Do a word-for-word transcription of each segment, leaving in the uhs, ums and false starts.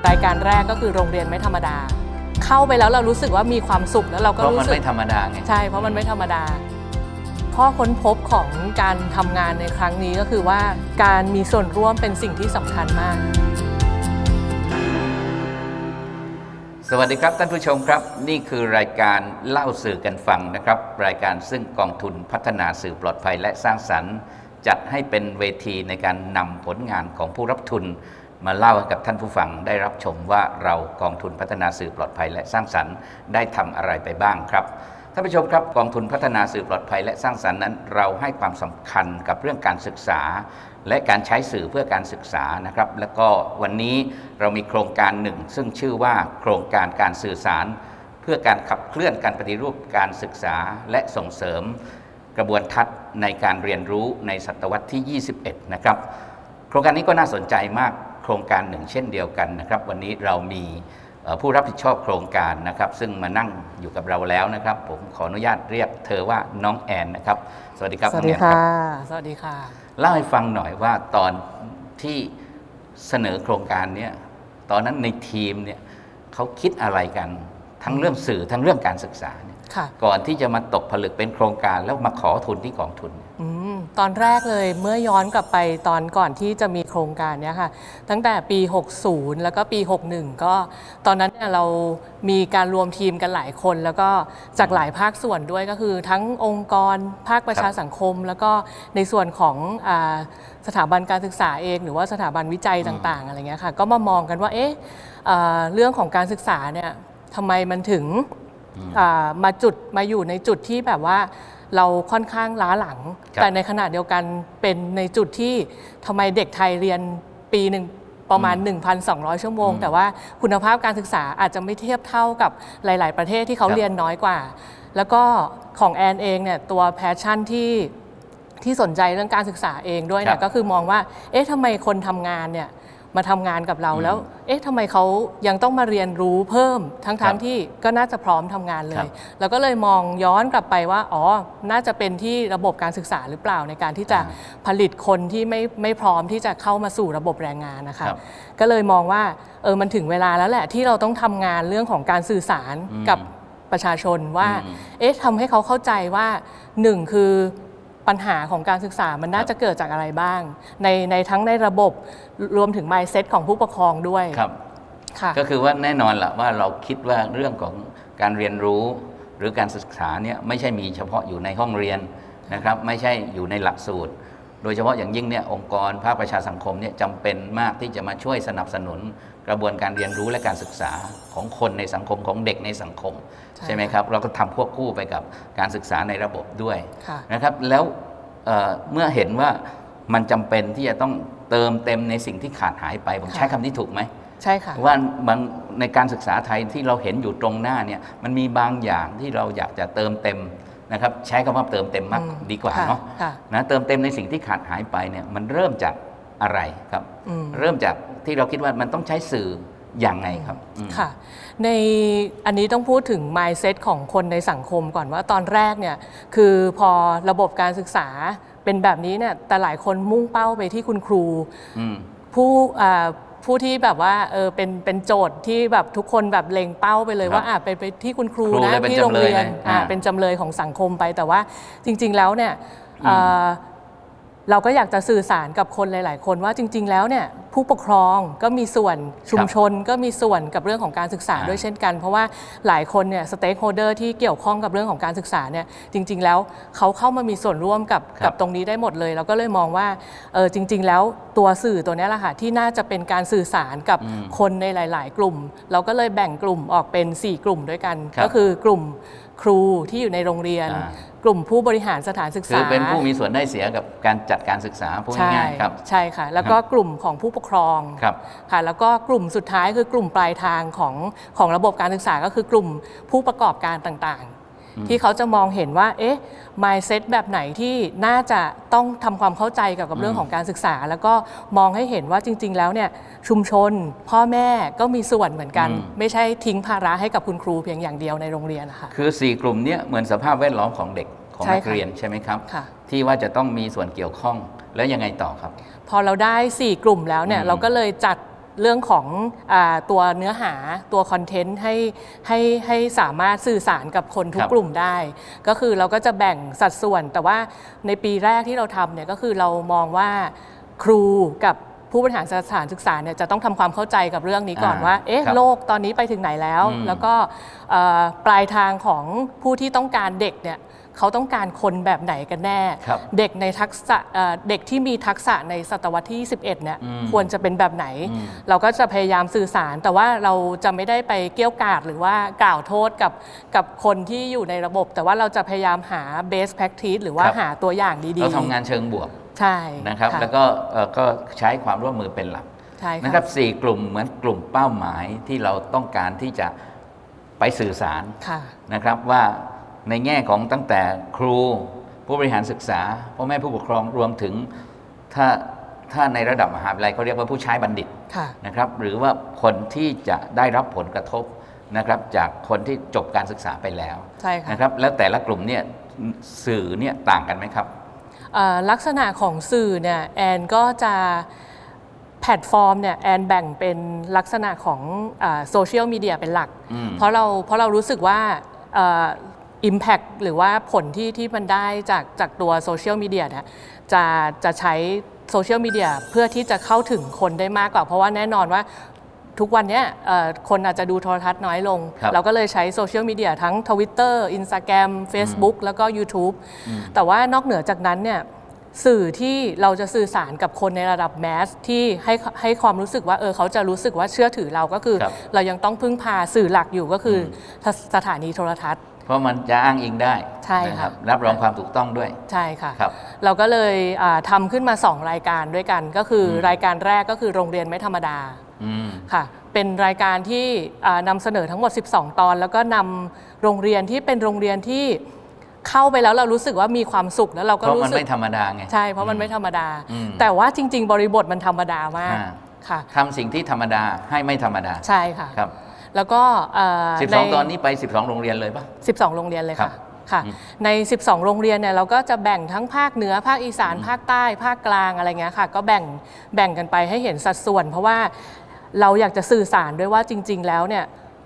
รายการแรกก็คือโรงเรียนไม่ธรรมดาเข้าไปแล้วเรารู้สึกว่ามีความสุขแล้วเราก็รู้สึกเพราะมันไม่ธรรมดาไงใช่เพราะมันไม่ธรรมดาข้อค้นพบของการทำงานในครั้งนี้ก็คือว่าการมีส่วนร่วมเป็นสิ่งที่สำคัญมากสวัสดีครับท่านผู้ชมครับนี่คือรายการเล่าสื่อกันฟังนะครับรายการซึ่งกองทุนพัฒนาสื่อปลอดภัยและสร้างสรรค์จัดให้เป็นเวทีในการนำผลงานของผู้รับทุนมาเล่าให้กับท่านผู้ฟังได้รับชมว่าเรากองทุนพัฒนาสื่อปลอดภัยและสร้างสรรค์ได้ทำอะไรไปบ้างครับท่านผู้ชมครับกองทุนพัฒนาสื่อปลอดภัยและสร้างสรรค์นั้นเราให้ความสำคัญกับเรื่องการศึกษาและการใช้สื่อเพื่อการศึกษานะครับแล้วก็วันนี้เรามีโครงการหนึ่งซึ่งชื่อว่าโครงการการสื่อสารเพื่อการขับเคลื่อนการปฏิรูปการศึกษาและส่งเสริมกระบวนทัศน์ในการเรียนรู้ในศตวรรษที่ยี่สิบเอ็ดนะครับโครงการนี้ก็น่าสนใจมากโครงการหนึ่งเช่นเดียวกันนะครับวันนี้เรามีผู้รับผิดชอบโครงการนะครับซึ่งมานั่งอยู่กับเราแล้วนะครับผมขออนุญาตเรียกเธอว่าน้องแอนนะครับสวัสดีครับสวัสดีค่ะสวัสดีค่ะเล่าให้ฟังหน่อยว่าตอนที่เสนอโครงการนี้ตอนนั้นในทีมเนี่ยเขาคิดอะไรกันทั้งเรื่องสื่อทั้งเรื่องการศึกษาเนี่ยก่อนที่จะมาตกผลึกเป็นโครงการแล้วมาขอทุนที่กองทุนตอนแรกเลยเมื่อย้อนกลับไปตอนก่อนที่จะมีโครงการนี้ค่ะตั้งแต่ปีหกสิบแล้วก็ปีหกสิบเอ็ดก็ตอนนั้นเนี่ยเรามีการรวมทีมกันหลายคนแล้วก็จากหลายภาคส่วนด้วยก็คือทั้งองค์กรภาคประชาสังคมแล้วก็ในส่วนของสถาบันการศึกษาเองหรือว่าสถาบันวิจัยต่างๆอะไรเงี้ยค่ะก็มามองกันว่าเอ๊ะเรื่องของการศึกษาเนี่ยทำไมมันถึงมาจุดมาอยู่ในจุดที่แบบว่าเราค่อนข้างล้าหลังแต่ในขณะเดียวกันเป็นในจุดที่ทำไมเด็กไทยเรียนปีหนึ่งประมาณ หนึ่งพันสองร้อย ชั่วโมงแต่ว่าคุณภาพการศึกษาอาจจะไม่เทียบเท่ากับหลายๆประเทศที่เขาเรียนน้อยกว่าแล้วก็ของแอนเองเนี่ยตัวแพชชั่นที่ที่สนใจเรื่องการศึกษาเองด้วยเนี่ยก็คือมองว่าเอ๊ะทำไมคนทำงานเนี่ยมาทำงานกับเราแล้วเอ๊ะทำไมเขายังต้องมาเรียนรู้เพิ่มทั้งๆ ท, ที่ก็น่าจะพร้อมทำงานเลยแล้วก็เลยมองย้อนกลับไปว่าอ๋อน่าจะเป็นที่ระบบการศึกษาหรือเปล่าในการที่จะผลิตคนที่ไม่ไม่พร้อมที่จะเข้ามาสู่ระบบแรงงานนะคะก็เลยมองว่าเออมันถึงเวลาแล้วแหละที่เราต้องทำงานเรื่องของการสื่อสารกับประชาชนว่าเอ๊ะทำให้เขาเข้าใจว่าหนึ่งคือปัญหาของการศึกษามันน่าจะเกิดจากอะไรบ้างในในทั้งในระบบรวมถึง mindset ของผู้ปกครองด้วยครับก็คือว่าแน่นอนแหละว่าเราคิดว่าเรื่องของการเรียนรู้หรือการศึกษาเนี่ยไม่ใช่มีเฉพาะอยู่ในห้องเรียนนะครับไม่ใช่อยู่ในหลักสูตรโดยเฉพาะอย่างยิ่งเนี่ยองค์กรภาคประชาสังคมเนี่ยจำเป็นมากที่จะมาช่วยสนับสนุนกระบวนการเรียนรู้และการศึกษาของคนในสังคมของเด็กในสังคมใช่ไหมครับเราก็ทำควบคู่ไปกับการศึกษาในระบบด้วยนะครับแล้วเ, เมื่อเห็นว่ามันจำเป็นที่จะต้องเติมเต็มในสิ่งที่ขาดหายไปผมใช้คำนี้ถูกไหมใช่ค่ะว่าบางในการศึกษาไทยที่เราเห็นอยู่ตรงหน้าเนี่ยมันมีบางอย่างที่เราอยากจะเติมเต็มนะครับใช้คำว่าเติมเต็มมากดีกว่าเนาะนะเติมเต็มในสิ่งที่ขาดหายไปเนี่ยมันเริ่มจากอะไรครับเริ่มจากที่เราคิดว่ามันต้องใช้สื่ออย่างไงครับค่ะในอันนี้ต้องพูดถึง mindset ของคนในสังคมก่อนว่าตอนแรกเนี่ยคือพอระบบการศึกษาเป็นแบบนี้เนี่ยแต่หลายคนมุ่งเป้าไปที่คุณครูผู้ผู้ที่แบบว่าเออเป็นเป็นโจทย์ที่แบบทุกคนแบบเล็งเป้าไปเลยว่าอ่าไปไปที่คุณครูนะที่โรงเรียนอ่าเป็นจำเลยของสังคมไปแต่ว่าจริงๆแล้วเนี่ยเราก็อยากจะสื่อสารกับคนหลายๆคนว่าจริงๆแล้วเนี่ยผู้ปกครองก็มีส่วนชุมชนก็มีส่วนกับเรื่องของการศึกษาด้วยเช่นกันเพราะว่าหลายคนเนี่ยสเต็กโฮเดอร์ที่เกี่ยวข้องกับเรื่องของการศึกษาเนี่ยจริงๆแล้วเขาเข้ามามีส่วนร่วมกับกับตรงนี้ได้หมดเลยเราก็เลยมองว่าเออจริงๆแล้วตัวสื่อตัวนี้แหละค่ะที่น่าจะเป็นการสื่อสารกับคนในหลายๆกลุ่มเราก็เลยแบ่งกลุ่มออกเป็นสี่กลุ่มด้วยกันก็คือกลุ่มครูที่อยู่ในโรงเรียนกลุ่มผู้บริหารสถานศึกษาคือเป็นผู้มีส่วนได้เสียกับการจัดการศึกษาพูดง่ายๆครับใช่ค่ะแล้วก็กลุ่มของผู้ปกครองค่ะแล้วก็กลุ่มสุดท้ายคือกลุ่มปลายทางของของระบบการศึกษาก็คือกลุ่มผู้ประกอบการต่างๆที่เขาจะมองเห็นว่าเอ๊ะ mindset แบบไหนที่น่าจะต้องทำความเข้าใจเกี่ยวกับเรื่องของการศึกษาแล้วก็มองให้เห็นว่าจริงๆแล้วเนี่ยชุมชนพ่อแม่ก็มีส่วนเหมือนกันไม่ใช่ทิ้งภาระให้กับคุณครูเพียงอย่างเดียวในโรงเรียนนะคะคือสี่กลุ่มนี้เหมือนสภาพแวดล้อมของเด็กของนักเรียนใช่ไหมครับที่ว่าจะต้องมีส่วนเกี่ยวข้องแล้วยังไงต่อครับพอเราได้สี่กลุ่มแล้วเนี่ยเราก็เลยจัดเรื่องของอตัวเนื้อหาตัวคอนเทนต์ให้ให้ให้สามารถสื่อสารกับคนทุกกลุ่มได้ก็คือเราก็จะแบ่งสัดส่วนแต่ว่าในปีแรกที่เราทำเนี่ยก็คือเรามองว่าครูกับผู้บริหารสถานศึกษาเนี่ยจะต้องทำความเข้าใจกับเรื่องนี้ก่อนว่าเอ๊ะโลกตอนนี้ไปถึงไหนแล้วแล้วก็ปลายทางของผู้ที่ต้องการเด็กเนี่ยเขาต้องการคนแบบไหนกันแน่เด็กในทักษะเด็กที่มีทักษะในศตวรรษที่สิบเอ็ดเนี่ยควรจะเป็นแบบไหนเราก็จะพยายามสื่อสารแต่ว่าเราจะไม่ได้ไปเกี้ยวกาดหรือว่ากล่าวโทษกับกับคนที่อยู่ในระบบแต่ว่าเราจะพยายามหา best practice หรือว่าหาตัวอย่างดีๆเราทำงานเชิงบวกใช่นะครับแล้วก็ก็ใช้ความร่วมมือเป็นหลักนะครับสี่กลุ่มเหมือนกลุ่มเป้าหมายที่เราต้องการที่จะไปสื่อสารนะครับว่าในแง่ของตั้งแต่ครูผู้บริหารศึกษาพ่อแม่ผู้ปกครองรวมถึงถ้าถ้าในระดับมหาวิทยาลัยเขาเรียกว่าผู้ใช้บัณฑิตนะครับหรือว่าคนที่จะได้รับผลกระทบนะครับจากคนที่จบการศึกษาไปแล้วนะครับแล้วแต่ละกลุ่มเนี่ยสื่อเนี่ยต่างกันไหมครับลักษณะของสื่อเนี่ยแอนก็จะแพลตฟอร์มเนี่ยแอนแบ่งเป็นลักษณะของโซเชียลมีเดียเป็นหลักเพราะเราเพราะเรารู้สึกว่าImpact หรือว่าผลที่ที่มันได้จากจากตัวโซเชียลมีเดียเนี่ยจะจะใช้โซเชียลมีเดียเพื่อที่จะเข้าถึงคนได้มากกว่าเพราะว่าแน่นอนว่าทุกวันนี้คนอาจจะดูโทรทัศน์น้อยลงเราก็เลยใช้โซเชียลมีเดียทั้ง Twitter Instagram Facebook แล้วก็ YouTube แต่ว่านอกเหนือจากนั้นเนี่ยสื่อที่เราจะสื่อสารกับคนในระดับแมสที่ให้ให้ความรู้สึกว่าเออเขาจะรู้สึกว่าเชื่อถือเราก็คือเรายังต้องพึ่งพาสื่อหลักอยู่ก็คือสถานีโทรทัศน์เพราะมันจะอ้างอิงได้ใช่ค่ะรับรองความถูกต้องด้วยใช่ค่ะเราก็เลยทำขึ้นมาสองรายการด้วยกันก็คือรายการแรกก็คือโรงเรียนไม่ธรรมดาค่ะเป็นรายการที่นำเสนอทั้งหมดสิบสองตอนแล้วก็นำโรงเรียนที่เป็นโรงเรียนที่เข้าไปแล้วเรารู้สึกว่ามีความสุขแล้วเราก็รู้สึกเพราะมันไม่ธรรมดาไงใช่เพราะมันไม่ธรรมดาแต่ว่าจริงๆบริบทมันธรรมดามากค่ะทำสิ่งที่ธรรมดาให้ไม่ธรรมดาใช่ค่ะครับแล้วก็สิบสองตอนนี้ไปสิบสองโรงเรียนเลยปะสิบสองโรงเรียนเลยค่ะค่ะในสิบสองโรงเรียนเนี่ยเราก็จะแบ่งทั้งภาคเหนือภาคอีสานภาคใต้ภาคกลางอะไรเงี้ยค่ะก็แบ่งแบ่งกันไปให้เห็นสัดส่วนเพราะว่าเราอยากจะสื่อสารด้วยว่าจริงๆแล้วเนี่ย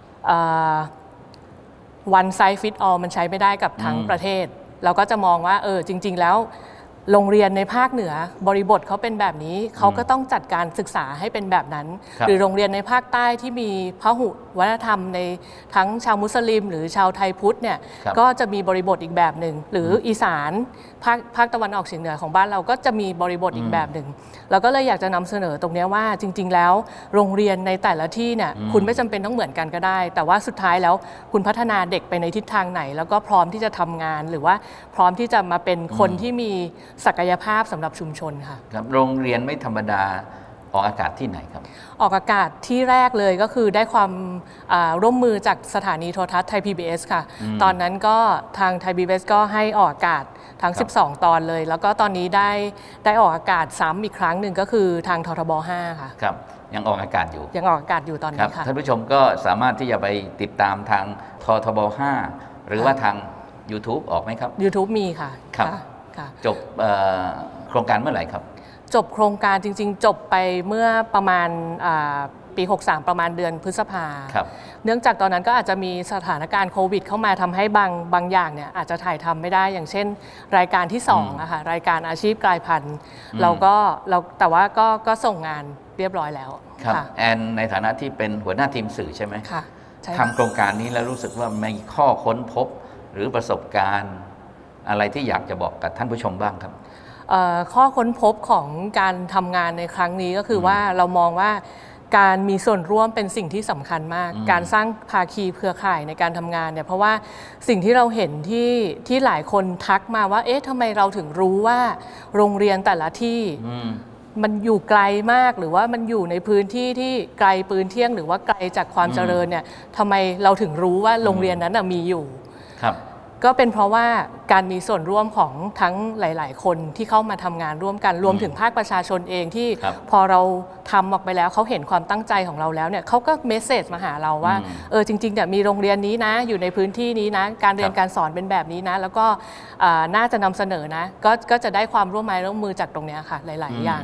one size fit all มันใช้ไม่ได้กับทั้งประเทศเราก็จะมองว่าเออจริงๆแล้วโรงเรียนในภาคเหนือบริบทเขาเป็นแบบนี้เขาก็ต้องจัดการศึกษาให้เป็นแบบนั้นหรือโรงเรียนในภาคใต้ที่มีพหุวัฒนธรรมในทั้งชาวมุสลิมหรือชาวไทยพุทธเนี่ยก็จะมีบริบทอีกแบบหนึ่งหรืออีสานภาคภาคตะวันออกเฉียงเหนือของบ้านเราก็จะมีบริบทอีกแบบหนึ่งเราก็เลยอยากจะนำเสนอตรงนี้ว่าจริงๆแล้วโรงเรียนในแต่ละที่เนี่ยคุณไม่จำเป็นต้องเหมือนกันก็ได้แต่ว่าสุดท้ายแล้วคุณพัฒนาเด็กไปในทิศทางไหนแล้วก็พร้อมที่จะทำงานหรือว่าพร้อมที่จะมาเป็นคนที่มีศักยภาพสำหรับชุมชนค่ะครับโรงเรียนไม่ธรรมดาออกอากาศที่ไหนครับออกอากาศที่แรกเลยก็คือได้ความร่วมมือจากสถานีโทรทัศน์ไทย พี บี เอส ค่ะตอนนั้นก็ทางไทย พี บี เอส ก็ให้ออกอากาศทั้งสิบสองตอนเลยแล้วก็ตอนนี้ได้ได้ออกอากาศซ้ำอีกครั้งหนึ่งก็คือทางททบห้าค่ะครับยังออกอากาศอยู่ยังออกอากาศอยู่ตอนนี้ค่ะท่านผู้ชมก็สามารถที่จะไปติดตามทางททบห้าหรือว่าทาง YouTube ออกไหมครับ YouTube มีค่ะครับจบโครงการเมื่อไหร่ครับจบโครงการจริงๆจบไปเมื่อประมาณปีหกสามประมาณเดือนพฤษภาเนื่องจากตอนนั้นก็อาจจะมีสถานการณ์โควิดเข้ามาทำให้บางบางอย่างเนี่ยอาจจะถ่ายทำไม่ได้อย่างเช่นรายการที่สองอะค่ะรายการอาชีพกลายพันธุ์เราก็เราแต่ว่าก็ก็ส่งงานเรียบร้อยแล้วครับแอนในฐานะที่เป็นหัวหน้าทีมสื่อใช่ไหมค่ะทำโครงการนี้แล้วรู้สึกว่ามีข้อค้นพบหรือประสบการณ์อะไรที่อยากจะบอกกับท่านผู้ชมบ้างครับข้อค้นพบของการทำงานในครั้งนี้ก็คือว่าเรามองว่าการมีส่วนร่วมเป็นสิ่งที่สำคัญมากการสร้างภาคีเครือข่ายในการทำงานเนี่ยเพราะว่าสิ่งที่เราเห็นที่ที่หลายคนทักมาว่าเอ๊ะทำไมเราถึงรู้ว่าโรงเรียนแต่ละที่มันอยู่ไกลมากหรือว่ามันอยู่ในพื้นที่ที่ไกลปืนเที่ยงหรือว่าไกลจากความเจริญเนี่ยทำไมเราถึงรู้ว่าโรงเรียนนั้นมีอยู่ครับก็เป็นเพราะว่าการมีส่วนร่วมของทั้งหลายๆคนที่เข้ามาทำงานร่วมกันรวมถึงภาคประชาชนเองที่พอเราทำออกไปแล้วเขาเห็นความตั้งใจของเราแล้วเนี่ยเขาก็เมสเซจมาหาเราว่าเออจริงๆเนี่ยมีโรงเรียนนี้นะอยู่ในพื้นที่นี้นะการเรียนการสอนเป็นแบบนี้นะแล้วก็น่าจะนำเสนอนะก็ก็จะได้ความร่วมมือร่วมมือจากตรงนี้ค่ะหลายๆอย่าง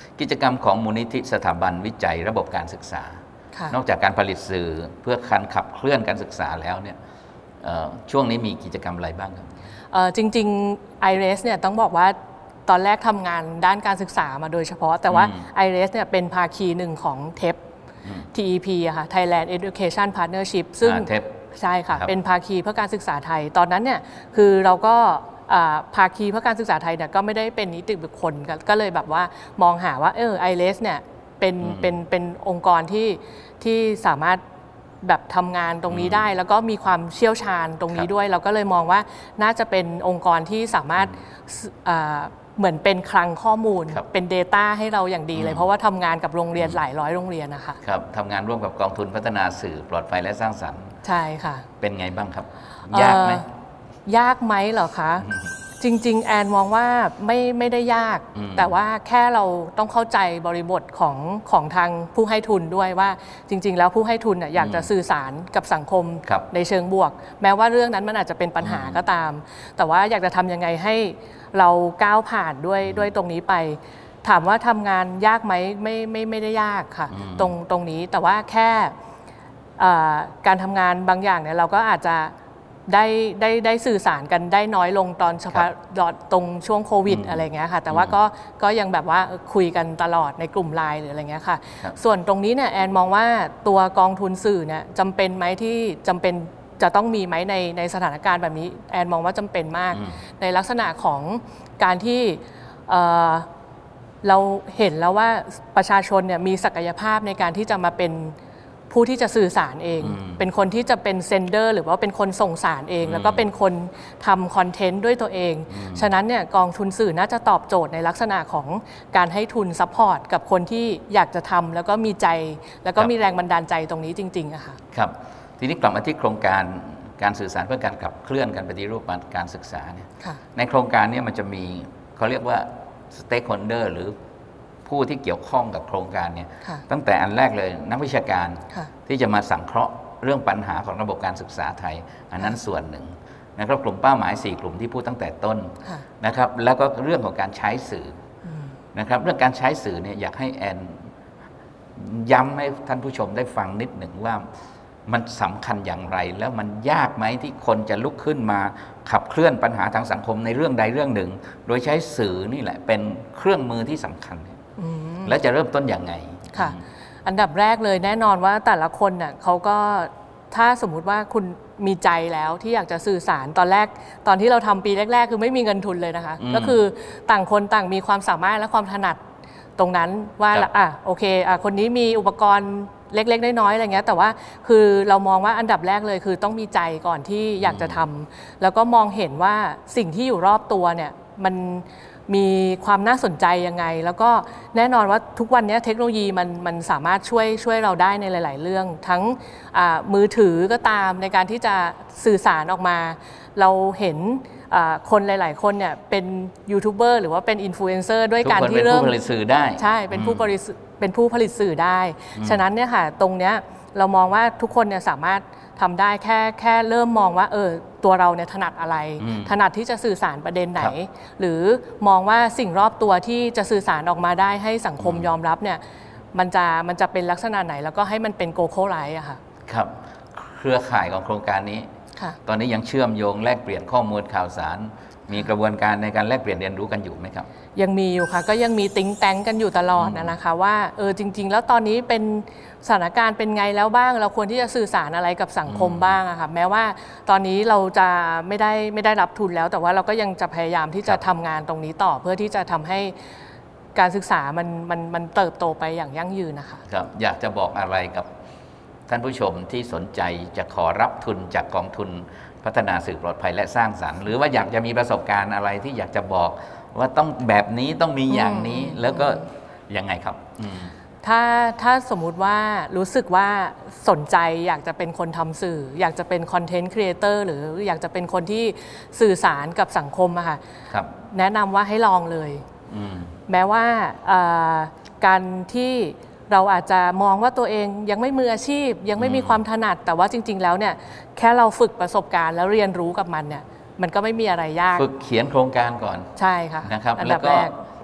กิจกรรมของมูลนิธิสถาบันวิจัยระบบการศึกษา นอกจากการผลิตสื่อเพื่อการขับเคลื่อนการศึกษาแล้วเนี่ยช่วงนี้มีกิจกรรมอะไรบ้างครับจริงๆ ไอ เรส เนี่ยต้องบอกว่าตอนแรกทำงานด้านการศึกษามาโดยเฉพาะแต่ว่า ไอ เรส เนี่ยเป็นภาคีหนึ่งของ ที อี พี ที อี พี อะค่ะ Thailand Education Partnership ซึ่งใช่ค่ะเป็นภาคีเพื่อการศึกษาไทยตอนนั้นเนี่ยคือเราก็ภาคีเพื่อการศึกษาไทยเนี่ยก็ไม่ได้เป็นนิติบุคคลก็เลยแบบว่ามองหาว่าเออ ไอ เรส เนี่ยเป็นเป็นเป็นองค์กรที่ที่สามารถแบบทำงานตรงนี้ได้แล้วก็มีความเชี่ยวชาญตรงนี้ด้วยเราก็เลยมองว่าน่าจะเป็นองค์กรที่สามารถเหมือนเป็นคลังข้อมูลเป็น Data ให้เราอย่างดีเลยเพราะว่าทำงานกับโรงเรียนหลายร้อยโรงเรียนนะคะครับทำงานร่วมกับกองทุนพัฒนาสื่อปลอดภัยและสร้างสรรค์ใช่ค่ะเป็นไงบ้างครับยากไหมยากไหมเหรอคะจริงๆแอนมองว่าไม่ไม่ได้ยากแต่ว่าแค่เราต้องเข้าใจบริบทของของทางผู้ให้ทุนด้วยว่าจริงๆแล้วผู้ให้ทุนอยากจะสื่อสารกับสังคมในเชิงบวกแม้ว่าเรื่องนั้นมันอาจจะเป็นปัญหาก็ตามแต่ว่าอยากจะทำยังไงให้เราก้าวผ่านด้วยด้วยตรงนี้ไปถามว่าทำงานยากไหมไม่ไม่ไม่ได้ยากค่ะตรงตรงนี้แต่ว่าแค่การทำงานบางอย่างเนี่ยเราก็อาจจะได้ได้ได้สื่อสารกันได้น้อยลงตอนเฉพาะตรงช่วงโควิดอะไรเงี้ยค่ะแต่ว่าก็ก็ยังแบบว่าคุยกันตลอดในกลุ่มไลน์หรืออะไรเงี้ยค่ะส่วนตรงนี้เนี่ยแอนมองว่าตัวกองทุนสื่อเนี่ยจำเป็นไหมที่จำเป็นจะต้องมีไหมในในสถานการณ์แบบนี้แอนมองว่าจำเป็นมากในลักษณะของการที่เราเห็นแล้วว่าประชาชนเนี่ยมีศักยภาพในการที่จะมาเป็นผู้ที่จะสื่อสารเองเป็นคนที่จะเป็นเซนเดอร์หรือว่าเป็นคนส่งสารเองแล้วก็เป็นคนทำคอนเทนต์ด้วยตัวเองฉะนั้นเนี่ยกองทุนสื่อน่าจะตอบโจทย์ในลักษณะของการให้ทุนซัพพอร์ตกับคนที่อยากจะทำแล้วก็มีใจแล้วก็มีแรงบันดาลใจตรงนี้จริงๆอะค่ะครับทีนี้กลับมาที่โครงการการสื่อสารเพื่อการขับเคลื่อนการปฏิรูปการศึกษาเนี่ยในโครงการนี้มันจะมีเขาเรียกว่าสเต็กโฮลเดอร์หรือผู้ที่เกี่ยวข้องกับโครงการเนี่ยตั้งแต่อันแรกเลยนักวิชาการที่จะมาสังเคราะห์เรื่องปัญหาของระบบการศึกษาไทยอันนั้นส่วนหนึ่งนะครับกลุ่มเป้าหมายสี่กลุ่มที่พูดตั้งแต่ต้นนะครับแล้วก็เรื่องของการใช้สื่อนะครับเรื่องการใช้สื่อเนี่ยอยากให้แอนย้ำให้ท่านผู้ชมได้ฟังนิดหนึ่งว่ามันสำคัญอย่างไรแล้วมันยากไหมที่คนจะลุกขึ้นมาขับเคลื่อนปัญหาทางสังคมในเรื่องใดเรื่องหนึ่งโดยใช้สื่อนี่แหละเป็นเครื่องมือที่สำคัญแล้วจะเริ่มต้นอย่างไงค่ะอันดับแรกเลยแน่นอนว่าแต่ละคนน่ะเขาก็ถ้าสมมุติว่าคุณมีใจแล้วที่อยากจะสื่อสารตอนแรกตอนที่เราทำปีแรกๆคือไม่มีเงินทุนเลยนะคะก็คือต่างคนต่างมีความสามารถและความถนัดตรงนั้นว่าอ่ะโอเคอ่ะคนนี้มีอุปกรณ์เล็กๆน้อยๆอะไรเงี้ยแต่ว่าคือเรามองว่าอันดับแรกเลยคือต้องมีใจก่อนที่อยากจะทำแล้วก็มองเห็นว่าสิ่งที่อยู่รอบตัวเนี่ยมันมีความน่าสนใจยังไงแล้วก็แน่นอนว่าทุกวันนี้เทคโนโลยีมันมันสามารถช่วยช่วยเราได้ในหลายๆเรื่องทั้งมือถือก็ตามในการที่จะสื่อสารออกมาเราเห็นคนหลายๆคนเนี่ยเป็นยูทูบเบอร์หรือว่าเป็นอินฟลูเอนเซอร์ด้วยการที่เริ่มเป็นผู้ผลิตสื่อได้ใช่เป็นผู้ผลิตเป็นผู้ผลิตสื่อได้ฉะนั้นเนี่ยค่ะตรงเนี้ยเรามองว่าทุกคนเนี่ยสามารถทำได้แค่แค่เริ่มมองว่าเออตัวเราเนี่ยถนัดอะไรถนัดที่จะสื่อสารประเด็นไหนหรือมองว่าสิ่งรอบตัวที่จะสื่อสารออกมาได้ให้สังคมยอมรับเนี่ยมันจะมันจะเป็นลักษณะไหนแล้วก็ให้มันเป็นโกโก้ไลท์อะค่ะครับเครือข่ายของโครงการนี้ตอนนี้ยังเชื่อมโยงแลกเปลี่ยนข้อมูลข่าวสารมีกระบวนการในการแลกเปลี่ยนเรียนรู้กันอยู่ไหมครับยังมีอยู่ค่ะก็ยังมีติ้งแตงกันอยู่ตลอดนะคะว่าเออจริงๆแล้วตอนนี้เป็นสถานการณ์เป็นไงแล้วบ้างเราควรที่จะสื่อสารอะไรกับสังคมบ้างอะค่ะแม้ว่าตอนนี้เราจะไม่ได้ไม่ได้รับทุนแล้วแต่ว่าเราก็ยังจะพยายามที่จะทำงานตรงนี้ต่อเพื่อที่จะทำให้การศึกษามันมันมันเติบโตไปอย่างยั่งยืนนะคะครับอยากจะบอกอะไรกับท่านผู้ชมที่สนใจจะขอรับทุนจากกองทุนพัฒนาสื่อปลอดภัยและสร้างสรรค์หรือว่าอยากจะมีประสบการณ์อะไรที่อยากจะบอกว่าต้องแบบนี้ต้องมีอย่างนี้แล้วก็ยังไงครับถ้าถ้าสมมุติว่ารู้สึกว่าสนใจอยากจะเป็นคนทำสื่ออยากจะเป็นคอนเทนต์ครีเอเตอร์หรืออยากจะเป็นคนที่สื่อสารกับสังคมอะค่ะแนะนำว่าให้ลองเลยแม้ว่าการที่เราอาจจะมองว่าตัวเองยังไม่มืออาชีพยังไม่มีความถนัดแต่ว่าจริงๆแล้วเนี่ยแค่เราฝึกประสบการณ์แล้วเรียนรู้กับมันเนี่ยมันก็ไม่มีอะไรยากฝึกเขียนโครงการก่อนใช่ค่ะนะครับแล้วก็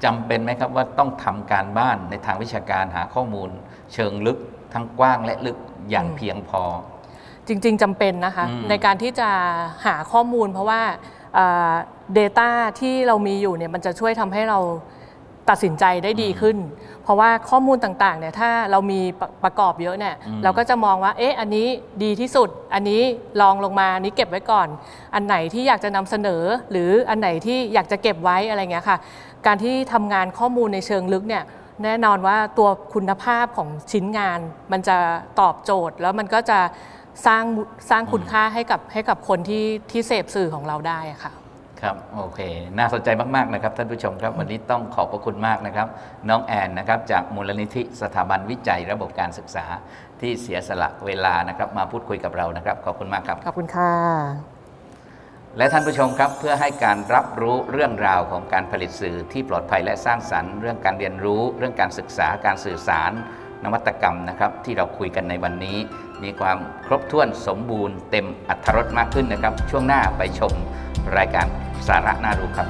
จำเป็นไหมครับว่าต้องทำการบ้านในทางวิชาการหาข้อมูลเชิงลึกทั้งกว้างและลึกอย่างเพียงพอจริงๆจำเป็นนะคะในการที่จะหาข้อมูลเพราะว่า Data ที่เรามีอยู่เนี่ยมันจะช่วยทำให้เราตัดสินใจได้ดีขึ้นเพราะว่าข้อมูลต่างๆเนี่ยถ้าเรามีประกอบเยอะเนี่ยเราก็จะมองว่าเอ๊ะอันนี้ดีที่สุดอันนี้ลองลงมาอันนี้เก็บไว้ก่อนอันไหนที่อยากจะนำเสนอหรืออันไหนที่อยากจะเก็บไว้อะไรเงี้ยค่ะการที่ทำงานข้อมูลในเชิงลึกเนี่ยแน่นอนว่าตัวคุณภาพของชิ้นงานมันจะตอบโจทย์แล้วมันก็จะสร้างสร้างคุณค่าให้กับให้กับคนที่ที่เสพสื่อของเราได้ค่ะครับโอเคน่าสนใจมากๆนะครับท่านผู้ชมครับวันนี้ต้องขอบพระคุณมากนะครับน้องแอนนะครับจากมูลนิธิสถาบันวิจัยระบบการศึกษาที่เสียสละเวลานะครับมาพูดคุยกับเรานะครับขอบคุณมากครับขอบคุณค่ะและท่านผู้ชมครับเพื่อให้การรับรู้เรื่องราวของการผลิตสื่อที่ปลอดภัยและสร้างสรรค์เรื่องการเรียนรู้เรื่องการศึกษาการสื่อสารนวัตกรรมนะครับที่เราคุยกันในวันนี้มีความครบถ้วนสมบูรณ์เต็มอรรถรสมากขึ้นนะครับช่วงหน้าไปชมรายการสาระน่ารู้ครับ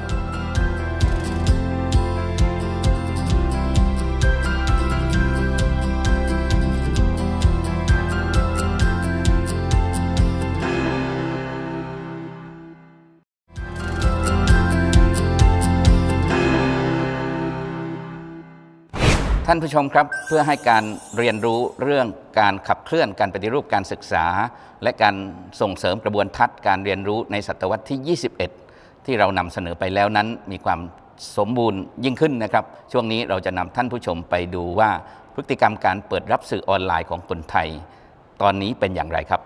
ท่านผู้ชมครับเพื่อให้การเรียนรู้เรื่องการขับเคลื่อนการปฏิรูปการศึกษาและการส่งเสริมกระบวนทัศน์การเรียนรู้ในศตวรรษที่ยี่สิบเอ็ดที่เรานำเสนอไปแล้วนั้นมีความสมบูรณ์ยิ่งขึ้นนะครับช่วงนี้เราจะนำท่านผู้ชมไปดูว่าพฤติกรรมการเปิดรับสื่อออนไลน์ของคนไทยตอนนี้เป็นอย่างไรครับ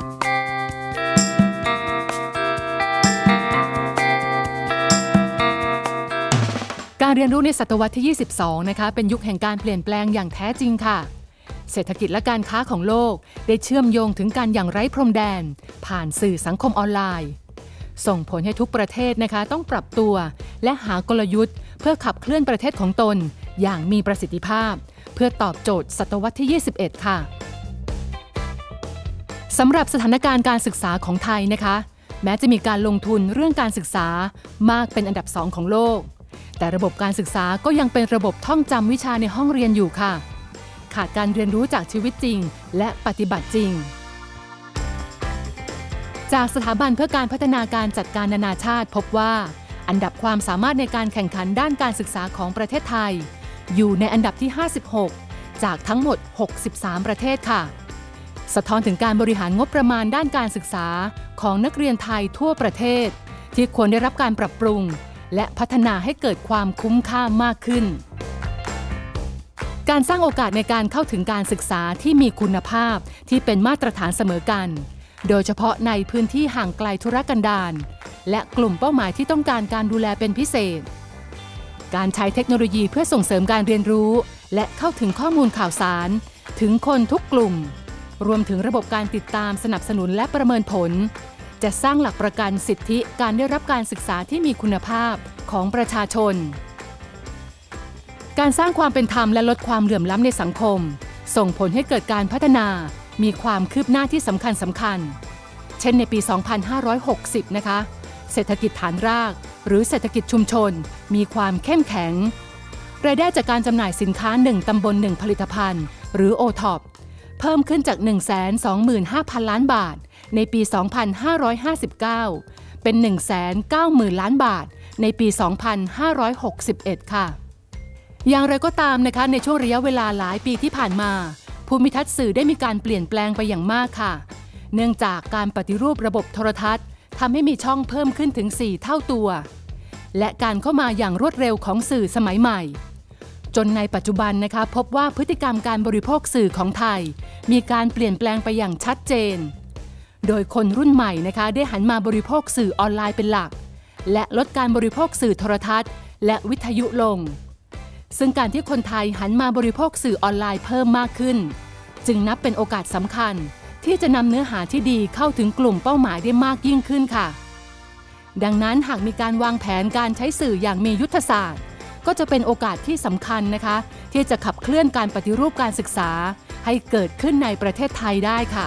การเรียนรู้ในศตวรรษที่ยี่สิบสองนะคะเป็นยุคแห่งการเปลี่ยนแปลงอย่างแท้จริงค่ะเศรษฐกิจและการค้าของโลกได้เชื่อมโยงถึงกันอย่างไร้พรมแดนผ่านสื่อสังคมออนไลน์ส่งผลให้ทุกประเทศนะคะต้องปรับตัวและหากลยุทธ์เพื่อขับเคลื่อนประเทศของตนอย่างมีประสิทธิภาพเพื่อตอบโจทย์ศตวรรษที่ยี่สิบเอ็ดค่ะสำหรับสถานการณ์การศึกษาของไทยนะคะแม้จะมีการลงทุนเรื่องการศึกษามากเป็นอันดับสองของโลกแต่ระบบการศึกษาก็ยังเป็นระบบท่องจำวิชาในห้องเรียนอยู่ค่ะขาดการเรียนรู้จากชีวิตจริงและปฏิบัติจริงจากสถาบันเพื่อการพัฒนาการจัดการนานาชาติพบว่าอันดับความสามารถในการแข่งขันด้านการศึกษาของประเทศไทยอยู่ในอันดับที่ห้าสิบหกจากทั้งหมดหกสิบสามประเทศค่ะสะท้อนถึงการบริหารงบประมาณด้านการศึกษาของนักเรียนไทยทั่วประเทศที่ควรได้รับการปรับปรุงและพัฒนาให้เกิดความคุ้มค่ามากขึ้นการสร้างโอกาสในการเข้าถึงการศึกษาที่มีคุณภาพที่เป็นมาตรฐานเสมอกันโดยเฉพาะในพื้นที่ห่างไกลทุรกันดารและกลุ่มเป้าหมายที่ต้องการการดูแลเป็นพิเศษการใช้เทคโนโลยีเพื่อส่งเสริมการเรียนรู้และเข้าถึงข้อมูลข่าวสารถึงคนทุกกลุ่มรวมถึงระบบการติดตามสนับสนุนและประเมินผลจะสร้างหลักประกันสิทธิการได้รับการศึกษาที่มีคุณภาพของประชาชนการสร้างความเป็นธรรมและลดความเหลื่อมล้ำในสังคมส่งผลให้เกิดการพัฒนามีความคืบหน้าที่สำคัญสำคัญเช่นในปี สองพันห้าร้อยหกสิบ นะคะเศรษฐกิจฐานรากหรือเศรษฐกิจชุมชนมีความเข้มแข็งรายได้จากการจำหน่ายสินค้าหนึ่งตำบลหนึ่งผลิตภัณฑ์หรือ โอ ท็อป เพิ่มขึ้นจาก หนึ่งแสนสองหมื่นห้าพัน ล้านบาทในปี สองพันห้าร้อยห้าสิบเก้า เป็น หนึ่งแสนเก้าหมื่น ล้านบาทในปี สองพันห้าร้อยหกสิบเอ็ด ค่ะอย่างไรก็ตามนะคะในช่วงระยะเวลาหลายปีที่ผ่านมาภูมิทัศน์สื่อได้มีการเปลี่ยนแปลงไปอย่างมากค่ะเนื่องจากการปฏิรูประบบโทรทัศน์ทำให้มีช่องเพิ่มขึ้นถึงสี่เท่าตัวและการเข้ามาอย่างรวดเร็วของสื่อสมัยใหม่จนในปัจจุบันนะคะพบว่าพฤติกรรมการบริโภคสื่อของไทยมีการเปลี่ยนแปลงไปอย่างชัดเจนโดยคนรุ่นใหม่นะคะได้หันมาบริโภคสื่อออนไลน์เป็นหลักและลดการบริโภคสื่อโทรทัศน์และวิทยุลงซึ่งการที่คนไทยหันมาบริโภคสื่อออนไลน์เพิ่มมากขึ้นจึงนับเป็นโอกาสสำคัญที่จะนำเนื้อหาที่ดีเข้าถึงกลุ่มเป้าหมายได้มากยิ่งขึ้นค่ะดังนั้นหากมีการวางแผนการใช้สื่ออย่างมียุทธศาสตร์ก็จะเป็นโอกาสที่สำคัญนะคะที่จะขับเคลื่อนการปฏิรูปการศึกษาให้เกิดขึ้นในประเทศไทยได้ค่ะ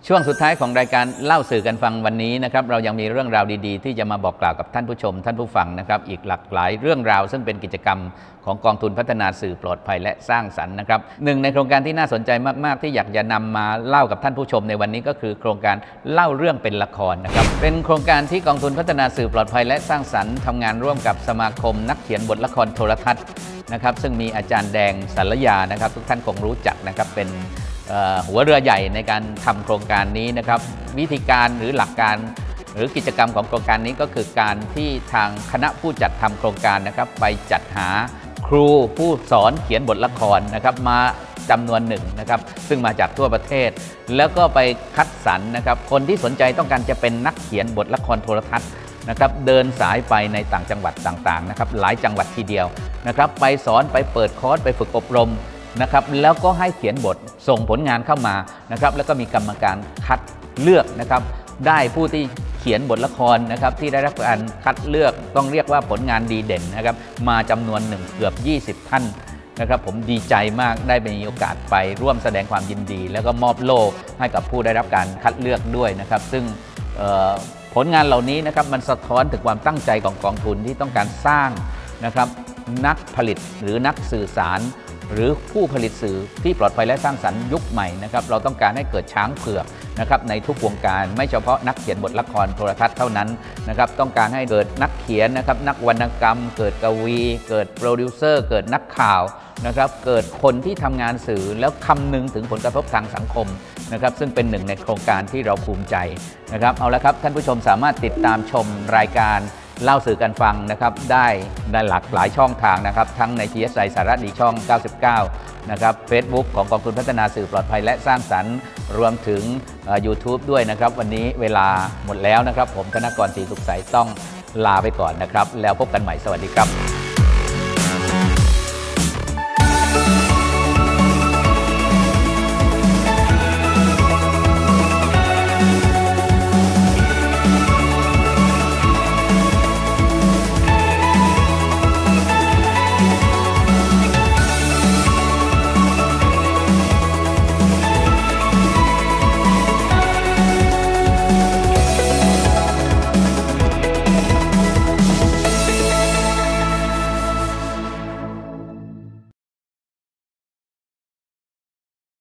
ช่วงสุดท้ายของรายการเล่าสื่อกันฟังวันนี้นะครับเรายังมีเรื่องราวดีๆที่จะมาบอกกล่าวกับท่านผู้ชมท่านผู้ฟังนะครับอีกหลากหลายเรื่องราวซึ่งเป็นกิจกรรมของกองทุนพัฒนาสื่อปลอดภัยและสร้างสรรค์นะครับหนึ่งในโครงการที่น่าสนใจมากๆที่อยากจะนำมาเล่ากับท่านผู้ชมในวันนี้ก็คือโครงการเล่าเรื่องเป็นละครนะครับเป็นโครงการที่กองทุนพัฒนาสื่อปลอดภัยและสร้างสรรค์ทำงานร่วมกับสมาคมนักเขียนบทละครโทรทัศน์นะครับซึ่งมีอาจารย์แดงสารยานะครับทุกท่านคงรู้จักนะครับเป็นหัวเรือใหญ่ในการทำโครงการนี้นะครับวิธีการหรือหลักการหรือกิจกรรมของโครงการนี้ก็คือการที่ทางคณะผู้จัดทำโครงการนะครับไปจัดหาครูผู้สอนเขียนบทละครนะครับมาจำนวนหนึ่งนะครับซึ่งมาจากทั่วประเทศแล้วก็ไปคัดสรรนะครับคนที่สนใจต้องการจะเป็นนักเขียนบทละครโทรทัศน์นะครับเดินสายไปในต่างจังหวัดต่างๆนะครับหลายจังหวัดทีเดียวนะครับไปสอนไปเปิดคอร์สไปฝึกอบรมนะครับแล้วก็ให้เขียนบทส่งผลงานเข้ามานะครับแล้วก็มีกรรมการคัดเลือกนะครับได้ผู้ที่เขียนบทละครนะครับที่ได้รับการคัดเลือกต้องเรียกว่าผลงานดีเด่นนะครับมาจำนวนหนึ่งเกือบยี่สิบท่านนะครับผมดีใจมากได้มีโอกาสไปร่วมแสดงความยินดีแล้วก็มอบโล่ให้กับผู้ได้รับการคัดเลือกด้วยนะครับซึ่งผลงานเหล่านี้นะครับมันสะท้อนถึงความตั้งใจของกองทุนที่ต้องการสร้างนะครับนักผลิตหรือนักสื่อสารหรือผู้ผลิตสื่อที่ปลอดภัยและสร้างสรรค์ยุคใหม่นะครับเราต้องการให้เกิดช้างเผือกนะครับในทุกวงการไม่เฉพาะนักเขียนบทละครโทรทัศน์เท่านั้นนะครับต้องการให้เกิดนักเขียนนะครับนักวรรณกรรมเกิดกวีเกิดโปรดิวเซอร์เกิดนักข่าวนะครับเกิดคนที่ทำงานสื่อแล้วคำนึงถึงผลกระทบทางสังคมนะครับซึ่งเป็นหนึ่งในโครงการที่เราภูมิใจนะครับเอาละครับท่านผู้ชมสามารถติดตามชมรายการเล่าสื่อกันฟังนะครับได้ในหลากหลายช่องทางนะครับทั้งใน ที เอส ไอ สารดีช่องเก้าสิบเก้านะครับ Facebook ของกองทุนพัฒนาสื่อปลอดภัยและสร้างสรรค์รวมถึง YouTube ด้วยนะครับวันนี้เวลาหมดแล้วนะครับผมธนกรศรีสุขใสต้องลาไปก่อนนะครับแล้วพบกันใหม่สวัสดีครับ